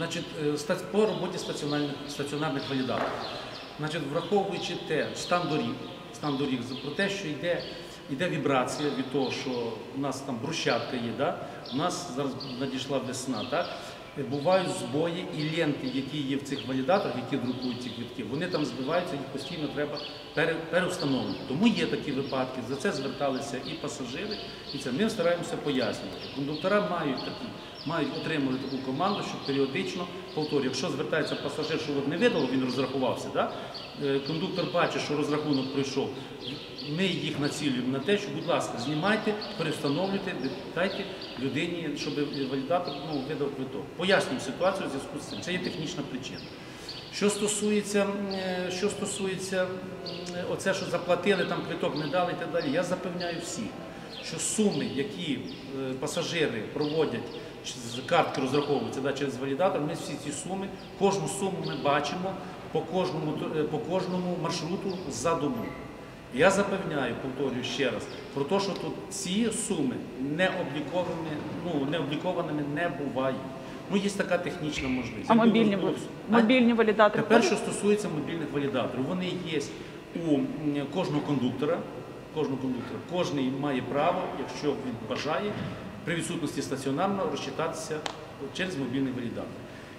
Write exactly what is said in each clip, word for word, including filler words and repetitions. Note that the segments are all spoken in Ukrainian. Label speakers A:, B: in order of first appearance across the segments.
A: Значить, по роботі стаціонарних, стаціонарних валідаторів. Значить, враховуючи те, стан доріг, стан доріг, про те, що йде, йде вібрація від того, що у нас там брусчатка є, да? У нас зараз надійшла весна, так? Бувають збої і ленти, які є в цих валідаторах, які друкують ці квитки, вони там збиваються, їх постійно треба переустановлювати. Тому є такі випадки, за це зверталися і пасажири, і це ми стараємося пояснювати. Кондуктора мають такі, мають отримати таку команду, щоб періодично повторюю, якщо звертається пасажир, що от не видало, він розрахувався, да? Кондуктор бачить, що розрахунок пройшов, ми їх націлюємо на те, що, будь ласка, знімайте, переустановлюйте, дайте людині, щоб валідатор ну, видав квиток. Пояснюємо ситуацію в зв'язку з цим. Це є технічна причина. Що стосується, що стосується оце, що заплатили, там квиток не дали і так далі, я запевняю всіх, що суми, які пасажири проводять, з картки розраховуються да, через валідатор, ми всі ці суми, кожну суму ми бачимо по кожному, по кожному маршруту за добу. Я запевняю, повторюю ще раз, про те, що тут ці суми не облікованими, ну, не облікованими не бувають. Ну, є така технічна можливість.
B: А мобільні, мобільні валідатори?
A: Тепер, що стосується мобільних валідаторів, вони є у кожного кондуктора, кожного кондуктора. Кожний має право, якщо він бажає, при відсутності стаціонарного розчитатися через мобільний валідатор.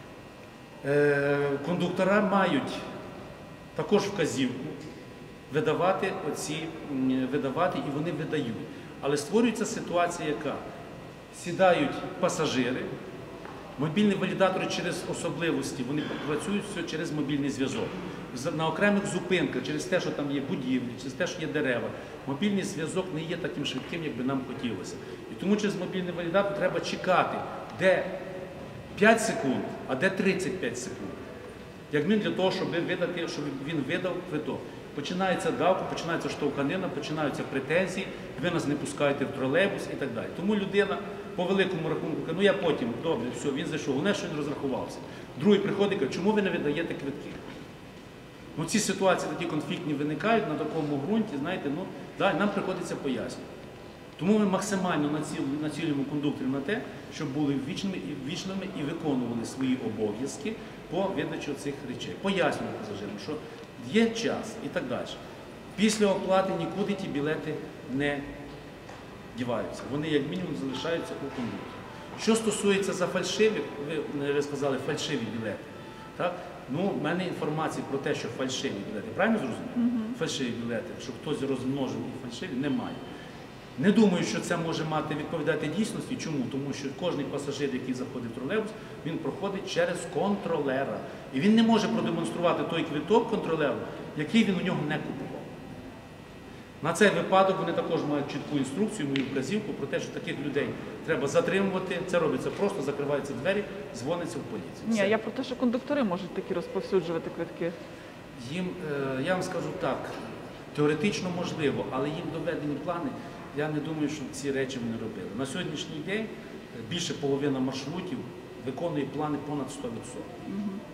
A: Кондуктора мають також вказівку видавати, оці, видавати, і вони видають. Але створюється ситуація, яка сідають пасажири, мобільні валідатори через особливості, вони працюють все через мобільний зв'язок. На окремих зупинках, через те, що там є будівлі, через те, що є дерева, мобільний зв'язок не є таким швидким, як би нам хотілося. І тому через мобільний валідатор треба чекати, де п'ять секунд, а де тридцять п'ять секунд. Як він для того, щоб видати, щоб він видав квиток. Починається давка, починається штовханина, починаються претензії, ви нас не пускаєте в тролейбус і так далі. Тому людина по великому рахунку каже, ну я потім, добре, все, він зайшов, головне, що він розрахувався. Другий приходить і каже, чому ви не видаєте квитки? Ну, ці ситуації такі конфліктні виникають на такому ґрунті, знаєте, ну, да, нам приходиться пояснювати. Тому ми максимально націлюємо кондукторів на те, щоб були вічними і, вічними і виконували свої обов'язки по видачі цих речей. Пояснюємо пасажирам, що є час і так далі. Після оплати нікуди ті білети не діваються. Вони, як мінімум, залишаються у кондукторі. Що стосується за фальшиві, ви сказали, фальшиві білети. Так? Ну, в мене інформації про те, що фальшиві білети, правильно зрозуміло? Mm-hmm. Фальшиві білети, що хтось розмножив і фальшиві, немає. Не думаю, що це може мати відповідати дійсності. Чому? Тому що кожен пасажир, який заходить в тролейбус, він проходить через контролера. І він не може продемонструвати той квиток контролеру, який він у нього не купував. На цей випадок вони також мають чітку інструкцію, мою вказівку про те, що таких людей треба затримувати. Це робиться просто, закриваються двері, дзвониться в поліцію.
B: Ні, Все. Я про те, що кондуктори можуть такі розповсюджувати квитки.
A: Їм, я вам скажу так, теоретично можливо, але їм доведені плани. Я не думаю, що ці речі вони робили. На сьогоднішній день більше половина маршрутів виконує плани понад сто відсотків. Угу.